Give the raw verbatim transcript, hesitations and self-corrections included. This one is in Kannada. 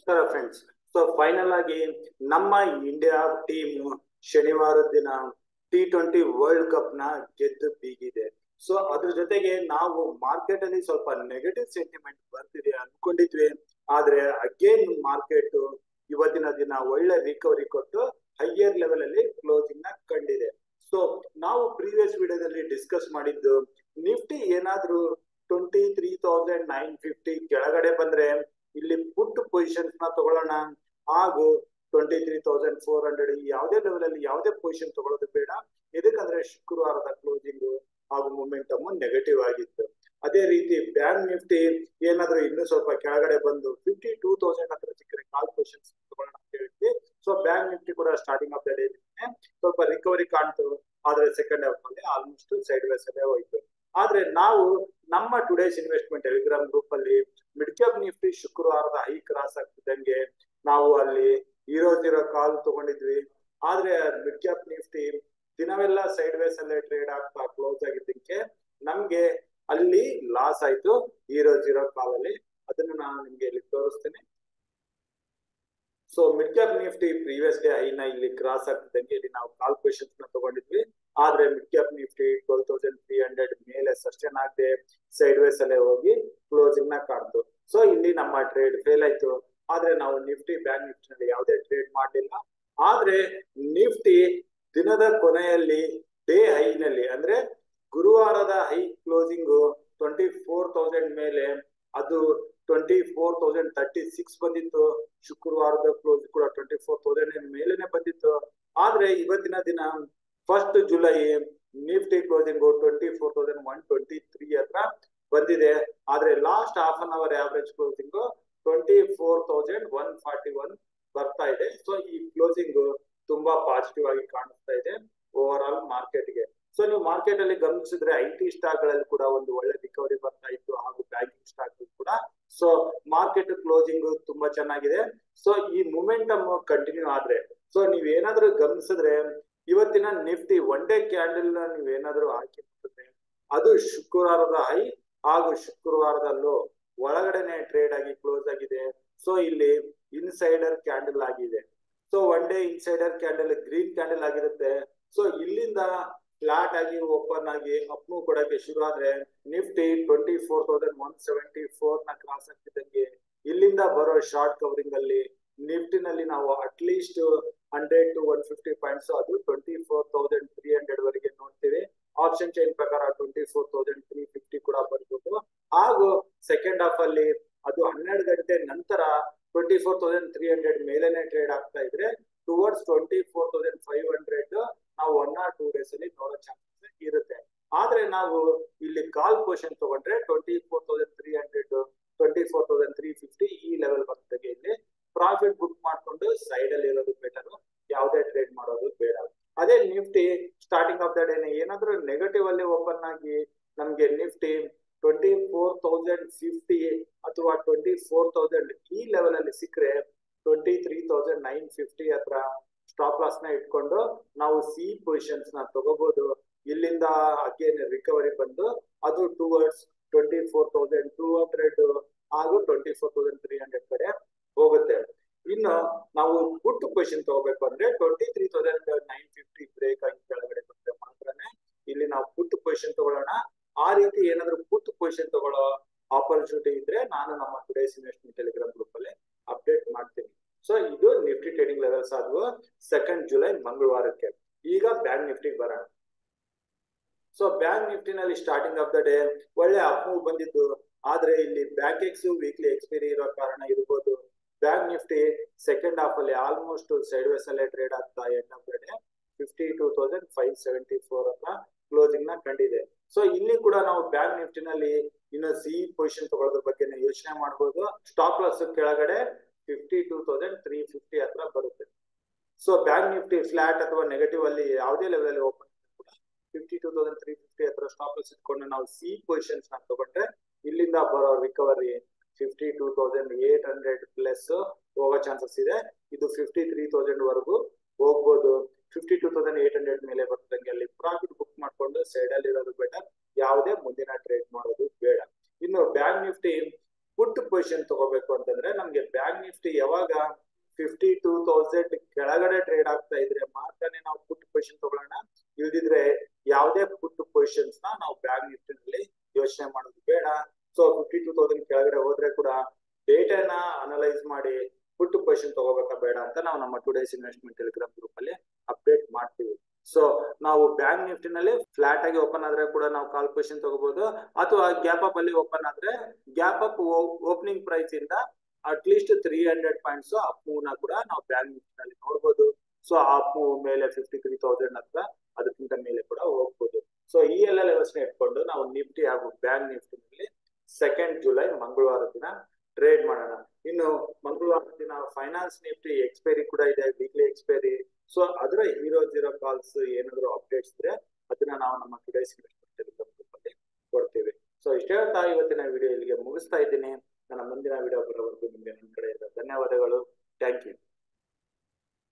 ನಮಸ್ಕಾರ ಫ್ರೆಂಡ್ಸ್. ಸೊ ಫೈನಲ್ ಆಗಿ ನಮ್ಮ ಇಂಡಿಯಾ ಟೀಮ್ ಶನಿವಾರದ ದಿನ ಟಿ ಟ್ವೆಂಟಿ ವರ್ಲ್ಡ್ ಕಪ್ ನ ಗೆದ್ದು ಬೀಗಿದೆ. ಸೊ ಅದ್ರ ಜೊತೆಗೆ ನಾವು ಮಾರ್ಕೆಟ್ ಅಲ್ಲಿ ಸ್ವಲ್ಪ ನೆಗೆಟಿವ್ ಸೆಂಟಿಮೆಂಟ್ ಬರ್ತಿದೆ ಅನ್ಕೊಂಡಿದ್ವಿ. ಆದ್ರೆ ಅಗೇನ್ ಮಾರ್ಕೆಟ್ ಇವತ್ತಿನ ದಿನ ಒಳ್ಳೆ ರಿಕವರಿ ಕೊಟ್ಟು ಹೈಯರ್ ಲೆವೆಲ್ ಅಲ್ಲಿ ಕ್ಲೋಸಿಂಗ್ ನ ಕಂಡಿದೆ. ಸೊ ನಾವು ಪ್ರೀವಿಯಸ್ ವಿಡಿಯೋದಲ್ಲಿ ಡಿಸ್ಕಸ್ ಮಾಡಿದ್ದು ನಿಫ್ಟಿ ಏನಾದ್ರೂ twenty three thousand nine fifty ಕೆಳಗಡೆ ಬಂದ್ರೆ ಇಲ್ಲಿ ಪುಟ್ ಪೊಸಿಷನ್ಸ್ ನ ತಗೊಳ್ಳೋಣ, ಹಾಗೂ twenty three thousand four hundred ಯಾವುದೇ ಲೆವೆಲ್ ಅಲ್ಲಿ ಯಾವುದೇ ಪೊಸಿಷನ್ ತಗೊಳ್ಳೋದು ಬೇಡ. ಇದಕ್ಕಂದ್ರೆ ಶುಕ್ರವಾರದ ಕ್ಲೋಸಿಂಗ್ ಹಾಗೂ ಮೊಮೆಂಟಮ್ ನೆಗೆಟಿವ್ ಆಗಿತ್ತು. ಅದೇ ರೀತಿ ಬ್ಯಾಂಕ್ ನಿಫ್ಟಿ ಏನಾದ್ರೂ ಇನ್ನೂ ಸ್ವಲ್ಪ ಕೆಳಗಡೆ ಬಂದು ಫಿಫ್ಟಿ ಟೂ ತೌಸಂಡ್ ಹತ್ರ ಸಿಕ್ಕರೆ ಕಾಲ್ ಪೊಸಿಷನ್ಸ್ ತಗೊಳ್ಳೋಣ ಅಂತ ಹೇಳಿದ್ವಿ. ಸೊ ಬ್ಯಾಂಕ್ ನಿಫ್ಟಿ ಕೂಡ ಸ್ಟಾರ್ಟಿಂಗ್ ಆಫ್ ದ ಡೇ ಸ್ವಲ್ಪ ರಿಕವರಿ ಕಾಣ್ತು, ಆದ್ರೆ ಸೆಕೆಂಡ್ ಹಾಫ್ ಅಲ್ಲಿ ಆಲ್ಮೋಸ್ಟ್ ಸೈಡ್ ವೇಸ್ ಅಲ್ಲೇ ಹೋಯ್ತು. ಆದ್ರೆ ನಾವು ನಮ್ಮ ಟುಡೇಸ್ ಇನ್ವೆಸ್ಟ್ಮೆಂಟ್ ಟೆಲಿಗ್ರಾಮ್ ಗ್ರೂಪ್ ಅಲ್ಲಿ ಮಿಡ್ ಕ್ಯಾಪ್ ನಿಫ್ಟಿ ಶುಕ್ರವಾರದ ಹೈ ಕ್ರಾಸ್ ಆಗ್ತಿದ್ದಂಗೆ ನಾವು ಅಲ್ಲಿ ಹೀರೋ ಜೀರೋ ಕಾಲ್ ತಗೊಂಡಿದ್ವಿ. ಆದ್ರೆ ಮಿಡ್ ಕ್ಯಾಪ್ ನಿಫ್ಟಿ ದಿನವೆಲ್ಲ ಸೈಡ್ ವೇಸ್ ಅಲ್ಲೇ ಟ್ರೇಡ್ ಆಗ್ತಾ ಕ್ಲೋಸ್ ಆಗಿದ್ದಕ್ಕೆ ನಮ್ಗೆ ಅಲ್ಲಿ ಲಾಸ್ ಆಯ್ತು ಹೀರೋ ಜೀರೋ ಕಾಲ್ ಅಲ್ಲಿ. ಅದನ್ನ ನಾನು ನಿಮ್ಗೆ ಇಲ್ಲಿ ತೋರಿಸ್ತೇನೆ. So mid cap Nifty previous day ಹೈನ ಇಲ್ಲಿ ಕ್ರಾಸ್ ಆಗ್ತಿದ್ದಂಗೆ ಇಲ್ಲಿ ನಾವು ಕಾಲ್ ಪೊಸಿಷನ್ಸ್ ನ ತಗೊಂಡಿದ್ವಿ. ಆದ್ರೆ mid cap Nifty twelve thousand three hundred ಮೇಲೆ ಸಸ್ಟೇನ್ ಆಗದೆ ಸೈಡ್ ವೇಸ್ ಅಲ್ಲೇ ಹೋಗಿ ಕ್ಲೋಸಿಂಗ್ ನ ಕಾಣ್ತು. ಸೊ ಇಲ್ಲಿ ನಮ್ಮ ಟ್ರೇಡ್ ಫೇಲ್ ಆಯ್ತು. ಆದ್ರೆ ನಾವು ನಿಫ್ಟಿ ಬ್ಯಾಂಕ್ ನಿಫ್ಟಿ ನಲ್ಲಿ ಯಾವುದೇ ಟ್ರೇಡ್ ಮಾಡಲಿಲ್ಲ. ಆದ್ರೆ ನಿಫ್ಟಿ ದಿನದ ಕೊನೆಯಲ್ಲಿ ಡೇ ಹೈನಲ್ಲಿ ಅಂದ್ರೆ ಗುರುವಾರದ high closing twenty four thousand ಮೇಲೆ ಅದು twenty four thousand thirty six ಬಂದಿತ್ತು. ಶುಕ್ರವಾರದ ಕ್ಲೋಸ್ ಕೂಡ ಟ್ವೆಂಟಿ ಫೋರ್ ತೌಸಂಡ್ ಮೇಲೆನೆ ಬಂದಿತ್ತು. ಆದ್ರೆ ಇವತ್ತಿನ ದಿನ first July Nifty closing twenty four thousand one twenty three ಹತ್ರ ಬಂದಿದೆ. ಆದ್ರೆ last half an hour average closing twenty four thousand one forty one ಬರ್ತಾ ಇದೆ. ಸೊ ಈ ಕ್ಲೋಸಿಂಗ್ ತುಂಬಾ ಪಾಸಿಟಿವ್ ಆಗಿ ಕಾಣಿಸ್ತಾ ಇದೆ ಓವರ್ ಆಲ್ ಮಾರ್ಕೆಟ್ಗೆ. ಸೊ ನೀವು ಮಾರ್ಕೆಟ್ ಅಲ್ಲಿ ಗಮನಿಸಿದ್ರೆ ಐ ಟಿ ಸ್ಟಾಕ್ ಗಳಲ್ಲಿ ಕೂಡ ಒಂದು ಒಳ್ಳೆ ರಿಕವರಿ ಬರ್ತಾ ಇತ್ತು, ಹಾಗೂ ಬ್ಯಾಂಕಿಂಗ್ ಸ್ಟಾಕ್ ಕೂಡ. ಸೊ ಮಾರ್ಕೆಟ್ ಕ್ಲೋಸಿಂಗ್ ತುಂಬಾ ಚೆನ್ನಾಗಿದೆ. ಸೊ ಈ ಮೊಮೆಂಟಮ್ ಕಂಟಿನ್ಯೂ ಆದ್ರೆ, ಸೊ ನೀವ್ ಏನಾದ್ರೂ ಗಮನಿಸಿದ್ರೆ ಇವತ್ತಿನ ನಿಫ್ಟಿ ಒನ್ ಡೇ ಕ್ಯಾಂಡಲ್ ನ ನೀವ್ ಏನಾದ್ರೂ ಹಾಕಿದ್ರೆ ಅದು ಶುಕ್ರವಾರದ ಹೈ ಹಾಗೂ ಶುಕ್ರವಾರದ ಲೋ ಒಳಗಡೆನೆ ಟ್ರೇಡ್ ಆಗಿ ಕ್ಲೋಸ್ ಆಗಿದೆ. ಸೊ ಇಲ್ಲಿ ಇನ್ಸೈಡರ್ ಕ್ಯಾಂಡಲ್ ಆಗಿದೆ. So one day insider candle green candle ಆಗಿರುತ್ತೆ. ಸೊ ಇಲ್ಲಿಂದ ಫ್ಲಾಟ್ ಆಗಿ ಓಪನ್ ಆಗಿ ಅಪ್ ಮೂವ್ ಕೊಡಕ್ಕೆ ಶುರು ಆದ್ರೆ Nifty twenty four thousand one seventy four ನ ಕ್ರಾಸ್ ಆಗ್ತಿದ್ದಂಗೆ ಇಲ್ಲಿಂದ ಬರೋ ಶಾರ್ಟ್ ಕವರಿಂಗ್ ಅಲ್ಲಿ ನಿಫ್ಟಿನಲ್ಲಿ ನಾವು at least hundred to one fifty points ಅದು twenty four thousand three hundred ವರೆಗೆ ನೋಡ್ತೀವಿ. ಆಪ್ಷನ್ ಚೈನ್ ಪ್ರಕಾರ twenty four thousand three fifty ಕೂಡ ಬರ್ಬೋದು. ಹಾಗೂ ಸೆಕೆಂಡ್ ಹಾಫ್ ಅಲ್ಲಿ ಅದು ಹನ್ನೆರಡು ಗಂಟೆ ನಂತರ twenty four thousand three hundred ಮೇಲೆನೆ ಟ್ರೇಡ್ ಆಗ್ತಾ ಇದ್ರೆ towards twenty four thousand five hundred ನಾವು ಒನ್ ಆರ್ ಟೂ ಡೇಸ್ ಅಲ್ಲಿ ನೋಡೋ ಚಾನ್ಸಸ್ ಇರುತ್ತೆ. ಆದ್ರೆ ನಾವು ಇಲ್ಲಿ ಕಾಲ್ ಪೊಸಿಷನ್ ತಗೊಂಡ್ರೆ twenty four thousand three hundred twenty four thousand three fifty ಈ ಲೆವೆಲ್ ಬರ್ತದೆ. ಇಲ್ಲಿ ಪ್ರಾಫಿಟ್ ಬುಕ್ ಮಾಡ್ಕೊಂಡು ಸೈಡ್ ಅಲ್ಲಿ ಇರೋದು ಬೆಟರ್, ಯಾವುದೇ ಟ್ರೇಡ್ ಮಾಡೋದು ಬೇಡ. ಅದೇ Nifty starting of the day ಏನಾದ್ರೂ ನೆಗೆಟಿವ್ ಅಲ್ಲಿ ಓಪನ್ ಆಗಿ ನಮ್ಗೆ Nifty twenty four thousand fifty ಅಥವಾ ಟ್ವೆಂಟಿ ಫೋರ್ ತೌಸಂಡ್ ಈ ಲೆವೆಲ್ ಅಲ್ಲಿ ಸಿಕ್ಕರೆ twenty three thousand nine fifty ಹತ್ರ ಸ್ಟಾಪ್ ಲಾಸ್ ನ ಇಟ್ಕೊಂಡು ನಾವು ಸಿ ಪೊಸಿಷನ್ಸ್ ನ ತಗೋಬಹುದು. ಇಲ್ಲಿಂದ ಅಗೇನ್ ರಿಕವರಿ ಬಂದು ಅದು towards twenty four thousand two hundred ಹಾಗೂ twenty four thousand three hundred ಕಡೆ ಹೋಗುತ್ತೆ. ಇನ್ನು ನಾವು ಪುಟ್ ಪೊಸಿಷನ್ ತಗೋಬೇಕು ಅಂದ್ರೆ twenty three thousand nine fifty break ಆಗಿ ಕೆಳಗಡೆ ಬಂದ್ರೆ ಮಾತ್ರನೇ ಇಲ್ಲಿ ನಾವು ಪುಟ್ ಪೊಸಿಷನ್ ತಗೊಳ್ಳೋಣ. ಆ ರೀತಿ ಏನಾದ್ರು ಪುಟ್ ಪೊಸಿಷನ್ ತಗೊಳ್ಳೋ ಆಪರ್ಚುನಿಟಿ ಇದ್ರೆ ನಾನು ನಮ್ಮ ಟುಡೇಸ್ ಇನ್ವೆಸ್ಟ್ಮೆಂಟ್ ಟೆಲಿಗ್ರಾಮ್ ಗ್ರೂಪ್ ಅಲ್ಲಿ ಅಪ್ಡೇಟ್ ಮಾಡ್ತೀನಿ. ಸೊ ಇದು ನಿಫ್ಟಿ ಟ್ರೇಡಿಂಗ್ ಲೆವೆಲ್ಸ್ ಆದ್ವು ಸೆಕೆಂಡ್ ಜುಲೈ ಮಂಗಳವಾರಕ್ಕೆ. ಈಗ ಬ್ಯಾಂಕ್ ನಿಫ್ಟಿಗೆ ಬರೋಣ. ಸೊ ಬ್ಯಾಂಕ್ ನಿಫ್ಟಿನಲ್ಲಿ ಸ್ಟಾರ್ಟಿಂಗ್ ಆಫ್ ದ ಡೇ ಒಳ್ಳೆ ಅಪ್ ಮೂವ್ ಬಂದಿದ್ದು. ಆದ್ರೆ ಇಲ್ಲಿ ಬ್ಯಾಂಕ್ ಎಕ್ಸ್ ವೀಕ್ಲಿ ಎಕ್ಸ್ಪೈರಿ ಇರೋ ಕಾರಣ ಇರ್ಬೋದು ಬ್ಯಾಂಕ್ ನಿಫ್ಟಿ ಸೆಕೆಂಡ್ ಹಾಫ್ ಅಲ್ಲಿ ಆಲ್ಮೋಸ್ಟ್ ಸೈಡ್ ವೇಸ್ ಅಲ್ಲೇ ಟ್ರೇಡ್ ಆಗ್ತಾ end of the day fifty two thousand five seventy four ಹತ್ರ ಕ್ಲೋಸಿಂಗ್ ನ ಕಂಡಿದೆ. ಸೊ ಇಲ್ಲಿ ಕೂಡ ನಾವು ಬ್ಯಾಂಕ್ ನಿಫ್ಟಿನಲ್ಲಿ ಇನ್ನು ಸಿ ಪೊಸಿಷನ್ ತಗೊಳ್ಳೋದ್ರ ಬಗ್ಗೆ ಯೋಚನೆ ಮಾಡಬಹುದು. ಸ್ಟಾಪ್ ಲಾಸ್ ಕೆಳಗಡೆ fifty two thousand three fifty ಹತ್ರ ಬರುತ್ತೆ. ಸೊ ಬ್ಯಾಂಕ್ ನಿಫ್ಟಿ ಫ್ಲಾಟ್ ಅಥವಾ ನೆಗೆಟಿವ್ ಅಲ್ಲಿ ಯಾವುದೇ ಲೆವೆಲ್ ಅಲ್ಲಿ ಓಪನ್ ಕೂಡ fifty two thousand three fifty ಹತ್ರ ಸ್ಟಾಪ್ ಲಾಸ್ ಇಟ್ಕೊಂಡು ನಾವು ಸಿ ಪೊಸಿಷನ್ಸ್ ನ ತಗೊಂಡ್ರೆ ಇಲ್ಲಿಂದ ಬರೋ recovery fifty two thousand eight hundred plus ಹೋಗೋ ಚಾನ್ಸಸ್ ಇದೆ. ಇದು ಫಿಫ್ಟಿ ತ್ರೀ ತೌಸಂಡ್ ವರೆಗೂ ಹೋಗ್ಬೋದು. Fifty two thousand eight hundred ಮೇಲೆ ಬರ್ತಂಗೆ ಅಲ್ಲಿ ಪ್ರಾಫಿಟ್ ಬುಕ್ ಮಾಡ್ಕೊಂಡು ಸೈಡ್ ಅಲ್ಲಿ ಇರೋದು ಬೆಟರ್, ಯಾವುದೇ ಮುಂದಿನ ಟ್ರೇಡ್ ಮಾಡೋದು ಬೇಡ. ಇನ್ನು ಬ್ಯಾಂಕ್ ನಿಫ್ಟಿ ಪುಟ್ ಪೊಸಿಷನ್ ತಗೋಬೇಕು ಅಂತಂದ್ರೆ ನಮ್ಗೆ ಬ್ಯಾಂಕ್ ನಿಫ್ಟಿ ಯಾವಾಗ ಫಿಫ್ಟಿ ಟೂ ತೌಸಂಡ್ ಕೆಳಗಡೆ ಟ್ರೇಡ್ ಆಗ್ತಾ ಇದ್ರೆ ಮಾತ್ರನೇ ನಾವು ಪುಟ್ ಪೊಸಿಷನ್ ತಗೊಳ್ಳೋಣ. ಇಲ್ದಿದ್ರೆ ಯಾವುದೇ ಪುಟ್ ಪೊಸಿಷನ್ಸ್ ನ ನಾವು ಬ್ಯಾಂಕ್ ನಿಫ್ಟಿ ನಲ್ಲಿ ಯೋಚನೆ ಮಾಡೋದು ಬೇಡ. ಸೊ ಫಿಫ್ಟಿ ಟೂ ತೌಸಂಡ್ ಕೆಳಗಡೆ ಹೋದ್ರೆ ಕೂಡ ಡೇಟಾನ ಅನಲೈಸ್ ಮಾಡಿ ಪುಟ್ ಪೊಸಿಷನ್ ತಗೋಬೇಕಾ ಬೇಡ ಅಂತ ನಾವು ನಮ್ಮ ಟುಡೇಸ್ ಇನ್ವೆಸ್ಟ್ಮೆಂಟ್ ಟೆಲಿಗ್ರಾಮ್ ಗ್ರೂಪ್ ಅಲ್ಲಿ ಅಪ್ಡೇಟ್ ಮಾಡ್ತೀವಿ. ಸೊ ನಾವು ಬ್ಯಾಂಕ್ ನಿಫ್ಟಿ ನಲ್ಲಿ ಫ್ಲಾಟ್ ಆಗಿ ಓಪನ್ ಆದ್ರೆ ಕೂಡ ನಾವು ಕಾಲ್ ಪೊಸಿಷನ್ ತಗೋಬಹುದು, ಅಥವಾ ಗ್ಯಾಪ್ ಅಪ್ ಅಲ್ಲಿ ಓಪನ್ ಆದ್ರೆ ಗ್ಯಾಪ್ ಅಪ್ ಓಪನಿಂಗ್ ಪ್ರೈಸ್ ಇಂದ at least three hundred points up move ನ ಕೂಡ ನಾವು ಬ್ಯಾಂಕ್ ನಿಫ್ಟಿ ನಲ್ಲಿ ನೋಡಬಹುದು. ಸೊ ಅಪ್ ಮೂವ್ ಮೇಲೆ ಫಿಫ್ಟಿ ತ್ರೀ ತೌಸಂಡ್ ಹತ್ರ ಅದಕ್ಕಿಂತ ಮೇಲೆ ಕೂಡ ಹೋಗ್ಬೋದು. ಸೊ ಈ ಎಲ್ಲ ಲೆವೆಲ್ಸ್ ನ ಇಟ್ಕೊಂಡು ನಾವು ನಿಫ್ಟಿ ಹಾಗೂ ಬ್ಯಾಂಕ್ ನಿಫ್ಟಿ ನಲ್ಲಿ ಸೆಕೆಂಡ್ ಜುಲೈ ಮಂಗಳವಾರ ದಿನ ಟ್ರೇಡ್ ಮಾಡೋಣ. ಇನ್ನು ಮಂಗಳವಾರ ದಿನ ಫೈನಾನ್ಸ್ ನಿಫ್ಟಿ ಎಕ್ಸ್ಪೈರಿ ಕೂಡ ಇದೆ, ವೀಕ್ಲಿ ಎಕ್ಸ್ಪೈರಿ. ಸೊ ಅದರ ಹೀರೋ ಜೀರೋ ಕಾಲ್ಸ್ ಏನಾದ್ರು ಅಪ್ಡೇಟ್ಸ್ ಇದ್ರೆ ಅದನ್ನ ನಾವು ನಮ್ಮ ಟುಡೇಸ್ ಇನ್ವೆಸ್ಟ್ಮೆಂಟ್ ಟೆಲಿಗ್ರಾಮ್ ಗ್ರೂಪ್ ಅಲ್ಲಿ ಕೊಡ್ತೀವಿ. ಸೊ ಇಷ್ಟೇ ಹೇಳ್ತಾ ಇವತ್ತಿನ ವಿಡಿಯೋ ಇಲ್ಲಿಗೆ ಮುಗಿಸ್ತಾ ಇದ್ದೀನಿ. ನನ್ನ ಮುಂದಿನ ವಿಡಿಯೋ ಬರೋವರೆಗೂ ನಿಮಗೆ ನನ್ನ ಕಡೆಯಿಂದ ಧನ್ಯವಾದಗಳು. Thank you.